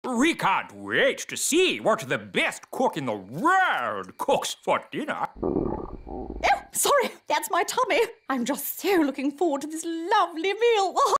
We can't wait to see what the best cook in the world cooks for dinner. Oh, sorry, that's my tummy. I'm just so looking forward to this lovely meal.